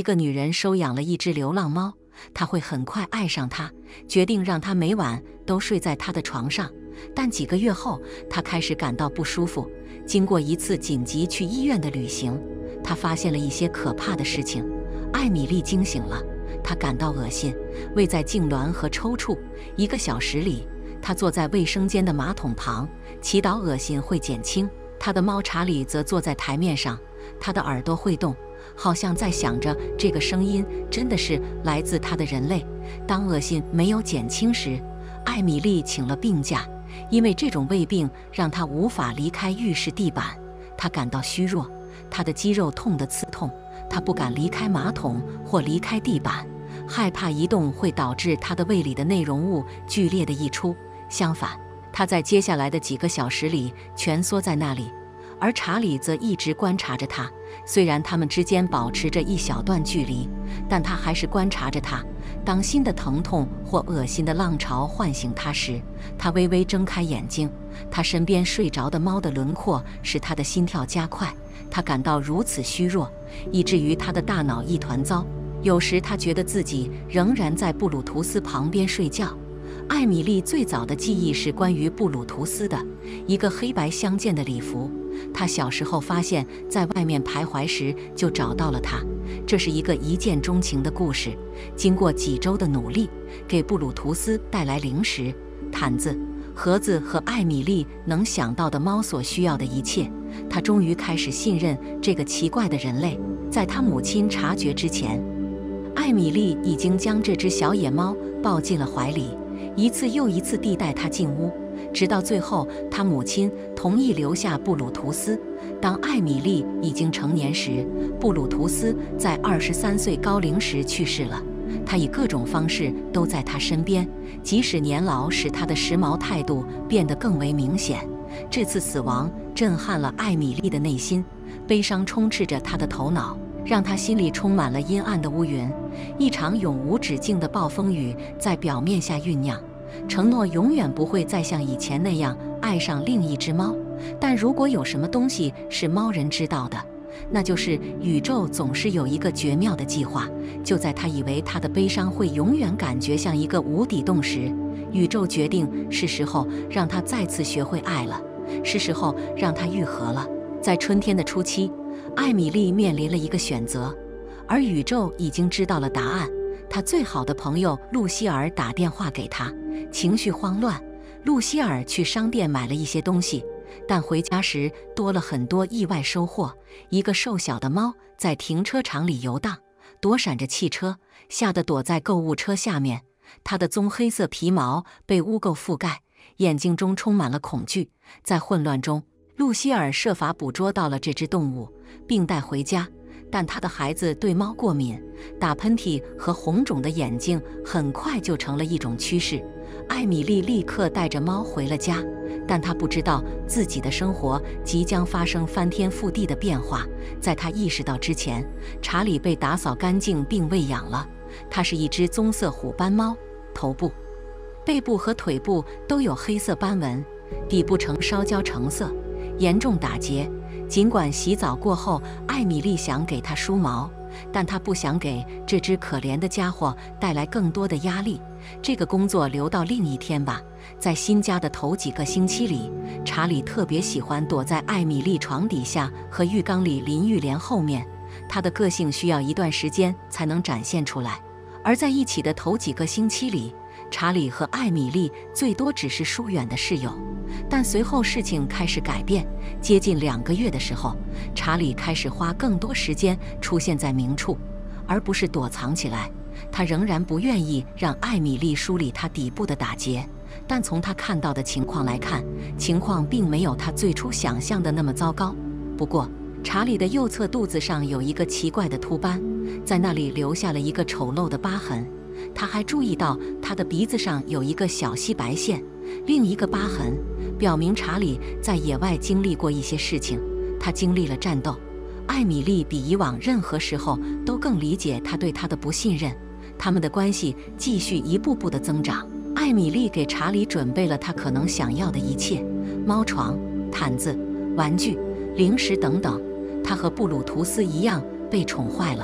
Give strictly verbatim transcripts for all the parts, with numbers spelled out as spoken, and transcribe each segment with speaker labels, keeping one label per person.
Speaker 1: 一个女人收养了一只流浪猫，她会很快爱上它，决定让它每晚都睡在她的床上。但几个月后，她开始感到不舒服。经过一次紧急去医院的旅行，她发现了一些可怕的事情。艾米丽惊醒了，她感到恶心，胃在痉挛和抽搐。一个小时里，她坐在卫生间的马桶旁，祈祷恶心会减轻。她的猫查理则坐在台面上，他的耳朵会动，好像在想着这个声音真的是来自他的人类。当恶心没有减轻时，艾米丽请了病假，因为这种胃病让她无法离开浴室地板。她感到虚弱，她的肌肉痛得刺痛，她不敢离开马桶或离开地板，害怕移动会导致她的胃里的内容物剧烈的溢出。相反，她在接下来的几个小时里蜷缩在那里，而查理则一直观察着他。虽然他们之间保持着一小段距离，但他还是观察着他。当新的疼痛或恶心的浪潮唤醒他时，他微微睁开眼睛。他身边睡着的猫的轮廓使他的心跳加快。他感到如此虚弱，以至于他的大脑一团糟。有时他觉得自己仍然在布鲁图斯旁边睡觉。艾米丽最早的记忆是关于布鲁图斯的一个黑白相间的礼服。她小时候发现在外面徘徊时就找到了它，这是一个一见钟情的故事。经过几周的努力，给布鲁图斯带来零食、毯子、盒子和艾米丽能想到的猫所需要的一切，她终于开始信任这个奇怪的人类。在她母亲察觉之前，艾米丽已经将这只小野猫抱进了怀里，一次又一次地带它进屋，直到最后，他母亲同意留下布鲁图斯。当艾米丽已经成年时，布鲁图斯在二十三岁高龄时去世了。他以各种方式都在她身边，即使年老使他的时髦态度变得更为明显。这次死亡震撼了艾米丽的内心，悲伤充斥着她的头脑，让她心里充满了阴暗的乌云。一场永无止境的暴风雨在表面下酝酿，承诺永远不会再像以前那样爱上另一只猫。但如果有什么东西是猫人知道的，那就是宇宙总是有一个绝妙的计划。就在他以为他的悲伤会永远感觉像一个无底洞时，宇宙决定是时候让他再次学会爱了，是时候让他愈合了。在春天的初期，艾米丽面临了一个选择，而宇宙已经知道了答案。他最好的朋友露西尔打电话给他，情绪慌乱。露西尔去商店买了一些东西，但回家时多了很多意外收获。一个瘦小的猫在停车场里游荡，躲闪着汽车，吓得躲在购物车下面。它的棕黑色皮毛被污垢覆盖，眼睛中充满了恐惧。在混乱中，露西尔设法捕捉到了这只动物，并带回家。但他的孩子对猫过敏，打喷嚏和红肿的眼睛很快就成了一种趋势。艾米丽立刻带着猫回了家，但她不知道自己的生活即将发生翻天覆地的变化。在她意识到之前，查理被打扫干净并喂养了。它是一只棕色虎斑猫，头部、背部和腿部都有黑色斑纹，底部呈烧焦橙色，严重打结。尽管洗澡过后，艾米丽想给它梳毛，但她不想给这只可怜的家伙带来更多的压力。这个工作留到另一天吧。在新家的头几个星期里，查理特别喜欢躲在艾米丽床底下和浴缸里淋浴帘后面。他的个性需要一段时间才能展现出来，而在一起的头几个星期里，查理和艾米丽最多只是疏远的室友。但随后事情开始改变，接近两个月的时候，查理开始花更多时间出现在明处，而不是躲藏起来。他仍然不愿意让艾米丽梳理他底部的打结，但从他看到的情况来看，情况并没有他最初想象的那么糟糕。不过，查理的右侧肚子上有一个奇怪的凸斑，在那里留下了一个丑陋的疤痕。他还注意到他的鼻子上有一个小细白线，另一个疤痕表明查理在野外经历过一些事情。他经历了战斗。艾米丽比以往任何时候都更理解他对他的不信任。他们的关系继续一步步的增长。艾米丽给查理准备了他可能想要的一切：猫床、毯子、玩具、零食等等。他和布鲁图斯一样被宠坏了。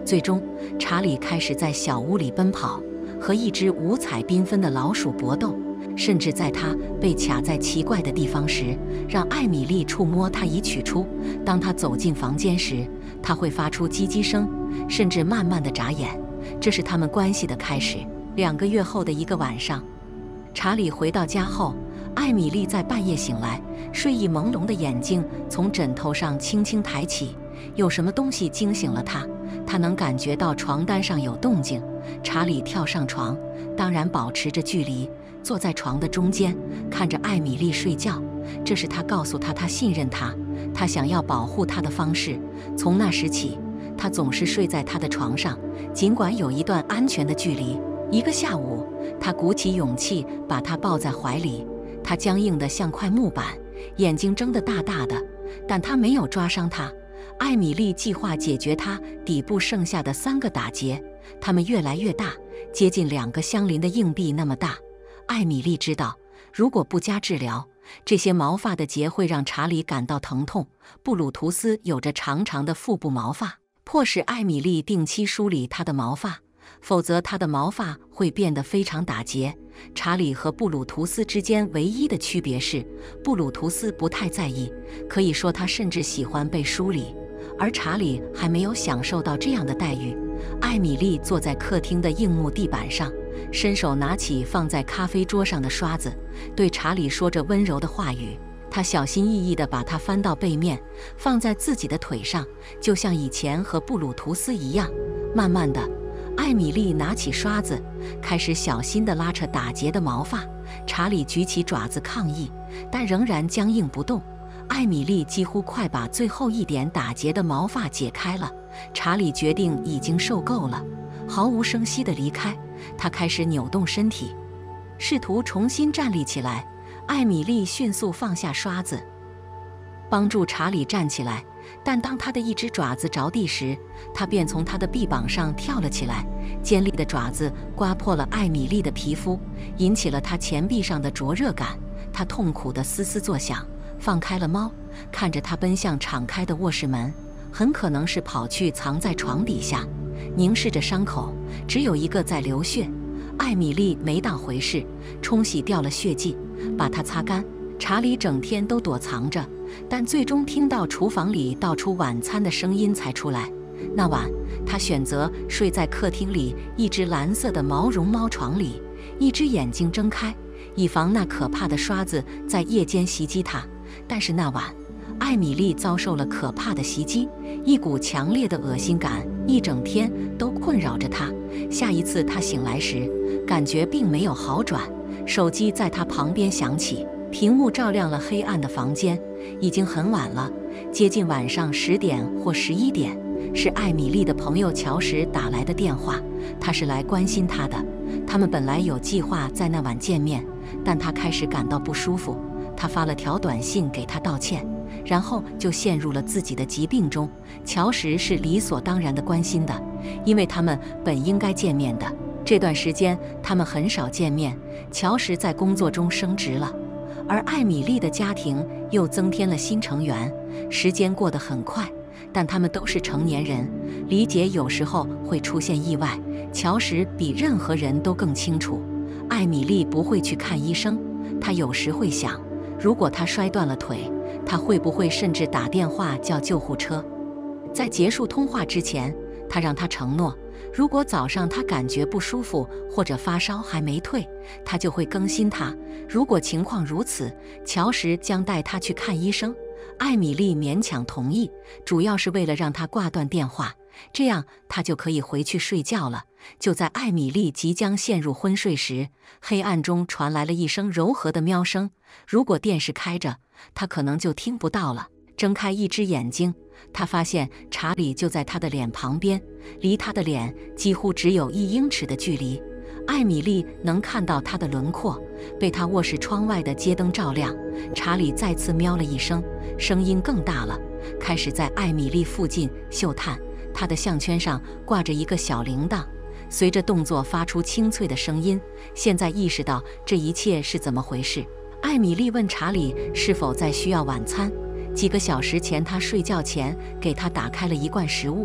Speaker 1: 最终，查理开始在小屋里奔跑，和一只五彩缤纷的老鼠搏斗。甚至在他被卡在奇怪的地方时，让艾米丽触摸他已取出。当他走进房间时，他会发出叽叽声，甚至慢慢地眨眼。这是他们关系的开始。两个月后的一个晚上，查理回到家后，艾米丽在半夜醒来，睡意朦胧的眼睛从枕头上轻轻抬起，有什么东西惊醒了她。她能感觉到床单上有动静。查理跳上床，当然保持着距离，坐在床的中间，看着艾米丽睡觉。这是他告诉她他信任她，他想要保护她的方式。从那时起，他总是睡在她的床上，尽管有一段安全的距离。一个下午，他鼓起勇气把她抱在怀里，她僵硬得像块木板，眼睛睁得大大的，但他没有抓伤她。艾米丽计划解决她底部剩下的三个打结，它们越来越大，接近两个相邻的硬币那么大。艾米丽知道，如果不加治疗，这些毛发的结会让查理感到疼痛。布鲁图斯有着长长的腹部毛发，迫使艾米丽定期梳理他的毛发，否则他的毛发会变得非常打结。查理和布鲁图斯之间唯一的区别是，布鲁图斯不太在意，可以说他甚至喜欢被梳理，而查理还没有享受到这样的待遇。艾米丽坐在客厅的硬木地板上，伸手拿起放在咖啡桌上的刷子，对查理说着温柔的话语。她小心翼翼地把它翻到背面，放在自己的腿上，就像以前和布鲁图斯一样。慢慢的，艾米丽拿起刷子，开始小心地拉扯打结的毛发。查理举起爪子抗议，但仍然僵硬不动。艾米丽几乎快把最后一点打结的毛发解开了。查理决定已经受够了，毫无声息地离开。他开始扭动身体，试图重新站立起来。艾米丽迅速放下刷子，帮助查理站起来。但当他的一只爪子着地时，他便从他的臂膀上跳了起来。尖利的爪子刮破了艾米丽的皮肤，引起了她前臂上的灼热感。她痛苦地嘶嘶作响，放开了猫，看着他奔向敞开的卧室门，很可能是跑去藏在床底下，凝视着伤口，只有一个在流血。艾米丽没当回事，冲洗掉了血迹，把它擦干。查理整天都躲藏着，但最终听到厨房里倒出晚餐的声音才出来。那晚，他选择睡在客厅里一只蓝色的毛绒猫床里，一只眼睛睁开，以防那可怕的刷子在夜间袭击他。但是那晚，艾米丽遭受了可怕的袭击，一股强烈的恶心感一整天都困扰着她。下一次她醒来时，感觉并没有好转。手机在她旁边响起，屏幕照亮了黑暗的房间。已经很晚了，接近晚上十点或十一点。是艾米丽的朋友乔什打来的电话，他是来关心她的。他们本来有计划在那晚见面，但他开始感到不舒服。他发了条短信给他道歉，然后就陷入了自己的疾病中。乔什是理所当然地关心的，因为他们本应该见面的。这段时间他们很少见面。乔什在工作中升职了，而艾米丽的家庭又增添了新成员。时间过得很快，但他们都是成年人，理解有时候会出现意外。乔什比任何人都更清楚，艾米丽不会去看医生。他有时会想，如果他摔断了腿，他会不会甚至打电话叫救护车？在结束通话之前，他让他承诺，如果早上他感觉不舒服或者发烧还没退，他就会更新他。如果情况如此，乔什将带他去看医生。艾米丽勉强同意，主要是为了让他挂断电话，这样他就可以回去睡觉了。就在艾米丽即将陷入昏睡时，黑暗中传来了一声柔和的喵声。如果电视开着，她可能就听不到了。睁开一只眼睛，她发现查理就在她的脸旁边，离她的脸几乎只有一英尺的距离。艾米丽能看到他的轮廓，被他卧室窗外的街灯照亮。查理再次喵了一声，声音更大了，开始在艾米丽附近嗅探。他的项圈上挂着一个小铃铛，随着动作发出清脆的声音。现在意识到这一切是怎么回事，艾米丽问查理是否在需要晚餐。几个小时前，他睡觉前给他打开了一罐食物，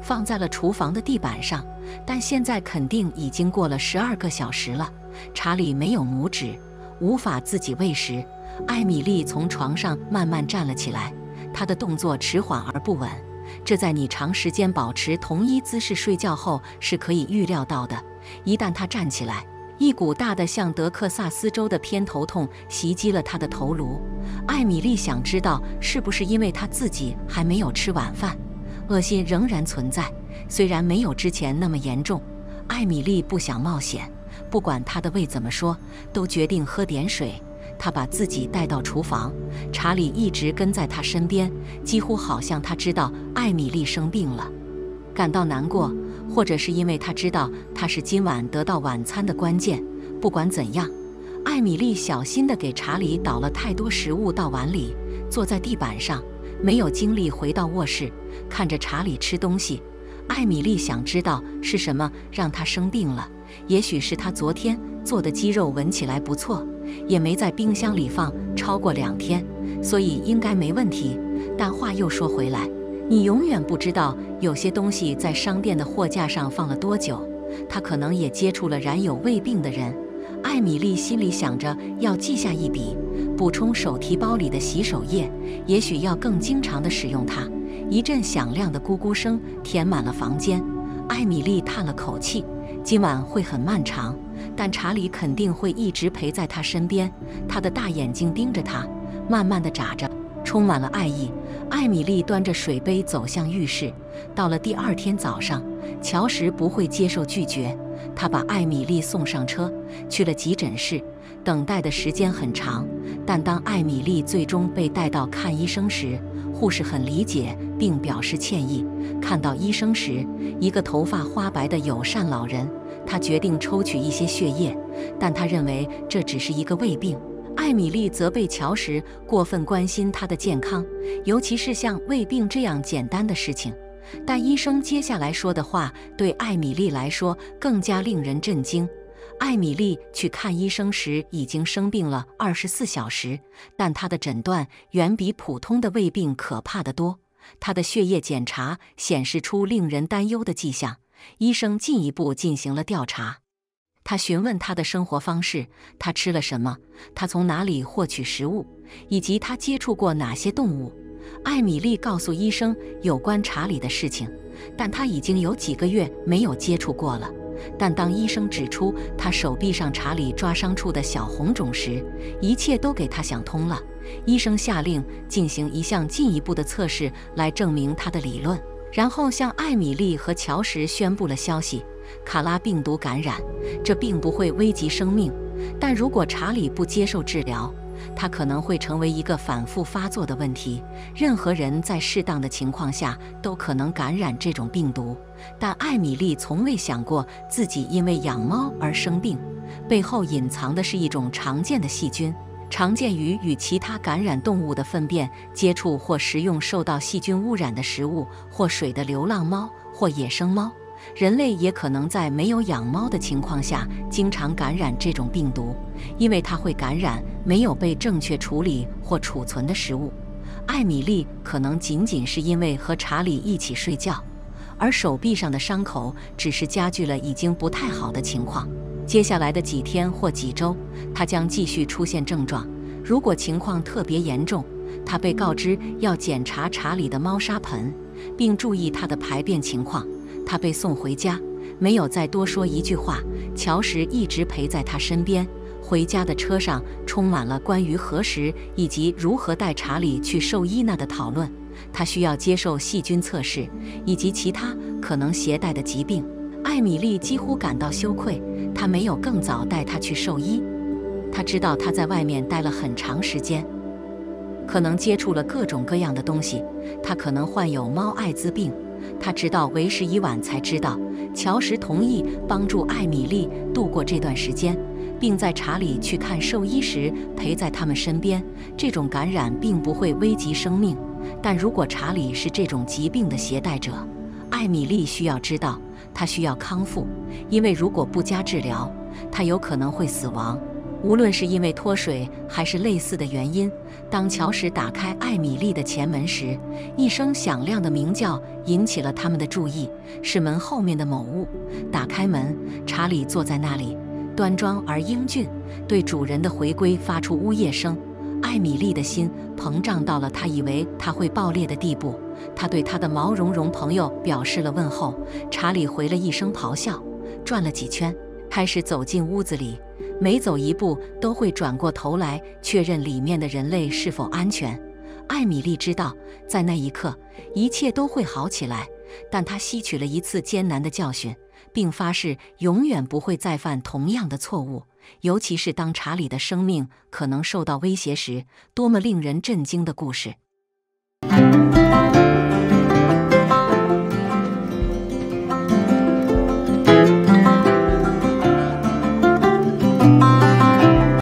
Speaker 1: 放在了厨房的地板上，但现在肯定已经过了十二个小时了。查理没有拇指，无法自己喂食。艾米丽从床上慢慢站了起来，她的动作迟缓而不稳，这在你长时间保持同一姿势睡觉后是可以预料到的。一旦她站起来，一股大的像德克萨斯州的偏头痛袭击了她的头颅。艾米丽想知道是不是因为她自己还没有吃晚饭，恶心仍然存在，虽然没有之前那么严重。艾米丽不想冒险，不管她的胃怎么说，都决定喝点水。她把自己带到厨房，查理一直跟在她身边，几乎好像他知道艾米丽生病了。感到难过，或者是因为他知道他是今晚得到晚餐的关键。不管怎样，艾米丽小心地给查理倒了太多食物到碗里，坐在地板上，没有精力回到卧室，看着查理吃东西。艾米丽想知道是什么让他生病了，也许是他昨天做的鸡肉闻起来不错，也没在冰箱里放超过两天，所以应该没问题。但话又说回来，你永远不知道有些东西在商店的货架上放了多久，他可能也接触了染有胃病的人。艾米丽心里想着要记下一笔，补充手提包里的洗手液，也许要更经常地使用它。一阵响亮的咕咕声填满了房间，艾米丽叹了口气，今晚会很漫长，但查理肯定会一直陪在她身边。他的大眼睛盯着她，慢慢地眨着，充满了爱意。艾米丽端着水杯走向浴室。到了第二天早上，乔什不会接受拒绝，他把艾米丽送上车，去了急诊室。等待的时间很长，但当艾米丽最终被带到看医生时，护士很理解并表示歉意。看到医生时，一个头发花白的友善老人，他决定抽取一些血液，但他认为这只是一个胃病。艾米丽责备乔什过分关心她的健康，尤其是像胃病这样简单的事情。但医生接下来说的话对艾米丽来说更加令人震惊。艾米丽去看医生时已经生病了二十四小时，但她的诊断远比普通的胃病可怕得多。她的血液检查显示出令人担忧的迹象，医生进一步进行了调查。他询问她的生活方式，她吃了什么，她从哪里获取食物，以及她接触过哪些动物。艾米丽告诉医生有关查理的事情，但她已经有几个月没有接触过了。但当医生指出她手臂上查理抓伤处的小红肿时，一切都给她想通了。医生下令进行一项进一步的测试来证明他的理论，然后向艾米丽和乔什宣布了消息：卡拉病毒感染，这并不会危及生命，但如果查理不接受治疗，它可能会成为一个反复发作的问题。任何人在适当的情况下都可能感染这种病毒，但艾米丽从未想过自己因为养猫而生病，背后隐藏的是一种常见的细菌，常见于与其他感染动物的粪便接触或食用受到细菌污染的食物或水的流浪猫或野生猫。人类也可能在没有养猫的情况下经常感染这种病毒，因为它会感染没有被正确处理或储存的食物。艾米丽可能仅仅是因为和查理一起睡觉，而手臂上的伤口只是加剧了已经不太好的情况。接下来的几天或几周，她将继续出现症状。如果情况特别严重，她被告知要检查查理的猫砂盆，并注意他的排便情况。他被送回家，没有再多说一句话。乔什一直陪在他身边。回家的车上充满了关于何时以及如何带查理去兽医那的讨论。他需要接受细菌测试，以及其他可能携带的疾病。艾米丽几乎感到羞愧，她没有更早带他去兽医。她知道他在外面待了很长时间，可能接触了各种各样的东西，他可能患有猫艾滋病。他直到为时已晚才知道，乔什同意帮助艾米丽度过这段时间，并在查理去看兽医时陪在他们身边。这种感染并不会危及生命，但如果查理是这种疾病的携带者，艾米丽需要知道他需要康复，因为如果不加治疗，他有可能会死亡。 无论是因为脱水还是类似的原因，当乔什打开艾米丽的前门时，一声响亮的鸣叫引起了他们的注意，是门后面的某物。打开门，查理坐在那里，端庄而英俊，对主人的回归发出呜咽声。艾米丽的心膨胀到了她以为他会爆裂的地步，她对她的毛茸茸朋友表示了问候。查理回了一声咆哮，转了几圈，开始走进屋子里，每走一步都会转过头来确认里面的人类是否安全。艾米丽知道，在那一刻一切都会好起来，但她吸取了一次艰难的教训，并发誓永远不会再犯同样的错误，尤其是当查理的生命可能受到威胁时。多么令人震惊的故事！